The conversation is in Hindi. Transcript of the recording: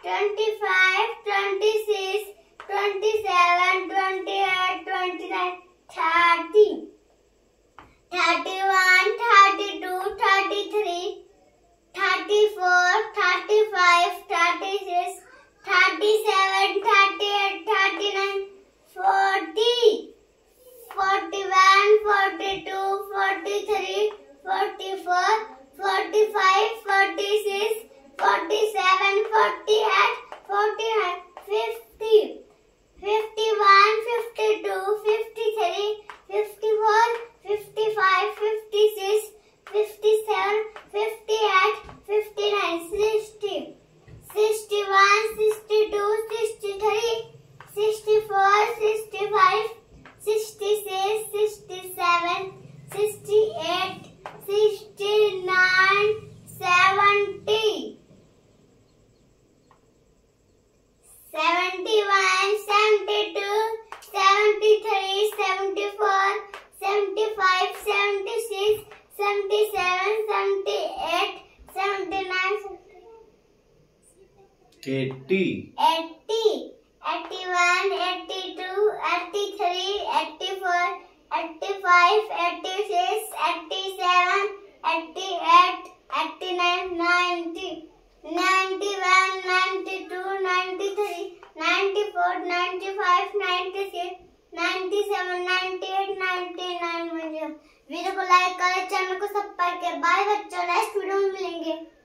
25, 26, 27, 28, 29, 30, 31, 32, 33, 34, 35, 36, 37, 38, 39, 40, 41, 42, 43, 44, 45, 46, 47, 48, 49, 50, 51, 52, 53, 54, 55, 56, 57, 58, 59, 60, 61, 62, 63, 64, 65, 66, 67, 68, 69, 70, 71, 72, 73, 74, 75, 76, 77, 78, 79, 80, 80, 81, 82, 83, 84, 85, 86, 87, 88, 89, 90, 91, 92, 93, 94, 95, 96, 97, 98, 99 वीडियो को लाइक करें, चैनल को सब्सक्राइब करें। बाय बच्चों, नेक्स्ट वीडियो में मिलेंगे।